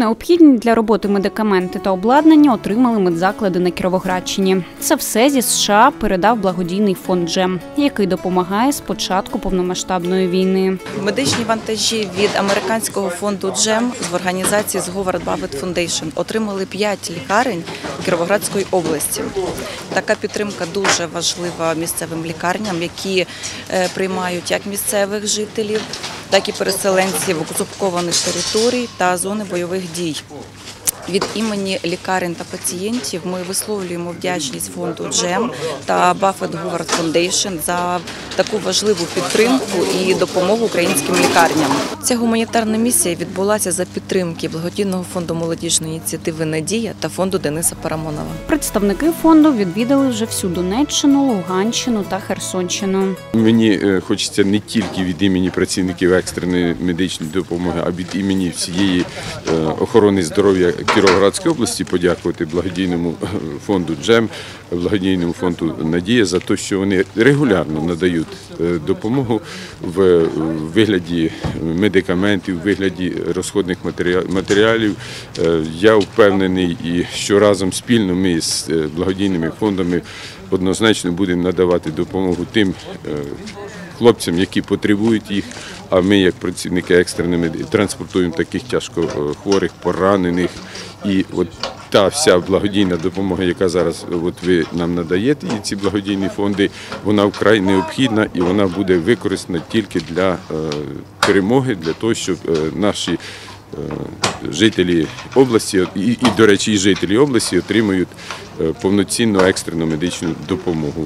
необхідні для роботи медикаменти та обладнання отримали медзаклади на Кіровоградщині. Це все зі США передав благодійний фонд «Джем», який допомагає з початку повномасштабної війни. Медичні вантажі від американського фонду «Джем» з організації з Говард Баффет Фондейшн отримали 5 лікарень Кіровоградської області. Така підтримка дуже важлива місцевим лікарням, які приймають як місцевих жителів, так і переселенців з окупованих територій та зони бойових дій. Від імені лікарень та пацієнтів ми висловлюємо вдячність фонду «Джем» та Баффет Говард Фондейшн за таку важливу підтримку і допомогу українським лікарням. Ця гуманітарна місія відбулася за підтримки благодійного фонду молодіжної ініціативи «Надія» та фонду Дениса Парамонова. Представники фонду відвідали вже всю Донеччину, Луганщину та Херсонщину. Мені хочеться не тільки від імені працівників екстреної медичної допомоги, а від імені всієї охорони здоров'я Кіровоградської області подякувати благодійному фонду «Джем», благодійному фонду «Надія» за те, що вони регулярно надають допомогу в вигляді медикаментів, в вигляді розходних матеріалів. Я впевнений, що разом спільно ми з благодійними фондами однозначно будемо надавати допомогу тим хлопцям, які потребують їх, а ми, як працівники екстреної медицини, транспортуємо таких тяжко хворих, поранених. І от та вся благодійна допомога, яка зараз ви нам надаєте, і ці благодійні фонди, вона вкрай необхідна і вона буде використана тільки для перемоги, для того, щоб наші жителі області, і, до речі, і жителі області отримують повноцінну екстрену медичну допомогу.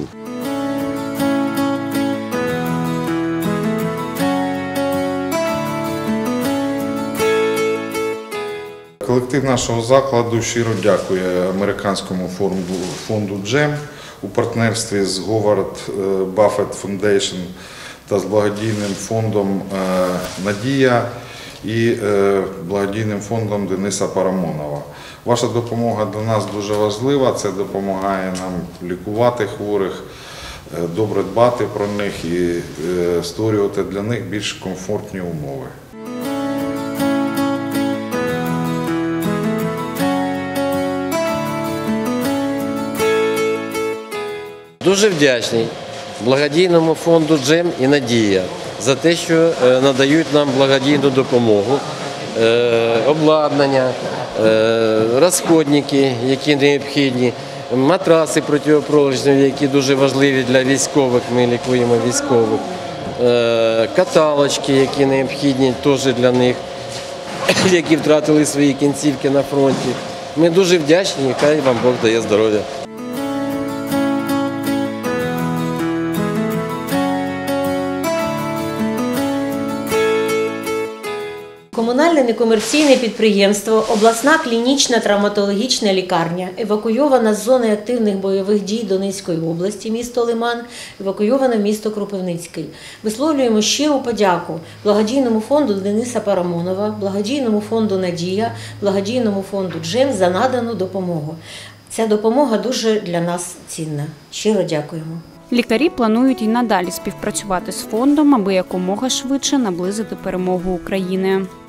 Колектив нашого закладу щиро дякує американському фонду «Джем» у партнерстві з Говард Баффет Фондейшн та з благодійним фондом «Надія» і благодійним фондом Дениса Парамонова. Ваша допомога для нас дуже важлива, це допомагає нам лікувати хворих, добре дбати про них і створювати для них більш комфортні умови. Дуже вдячний благодійному фонду «Джем» і «Надія» за те, що надають нам благодійну допомогу, обладнання, розходники, які необхідні, матраси протиопролежневі, які дуже важливі для військових, ми лікуємо військових, каталочки, які необхідні теж для них, які втратили свої кінцівки на фронті. Ми дуже вдячні, хай вам Бог дає здоров'я. Комунальне некомерційне підприємство «Обласна клінічна травматологічна лікарня» евакуйована з зони активних бойових дій Донецької області, місто Лиман, евакуйована в місто Кропивницький. Висловлюємо щиру подяку благодійному фонду Дениса Парамонова, благодійному фонду «Надія», благодійному фонду «Джем» за надану допомогу. Ця допомога дуже для нас цінна. Щиро дякуємо. Лікарі планують і надалі співпрацювати з фондом, аби якомога швидше наблизити перемогу України.